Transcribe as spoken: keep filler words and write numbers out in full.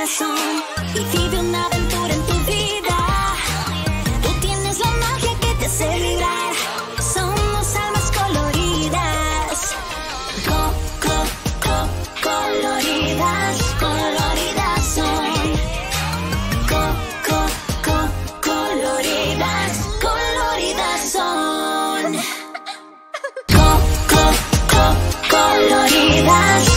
corazón y vive una aventura en tu vida. Tú tienes la magia que te hace vibrar. Somos almas coloridas. Co, co, co, coloridas, coloridas son. Co, co, co, coloridas, coloridas son. Co, co, co, coloridas.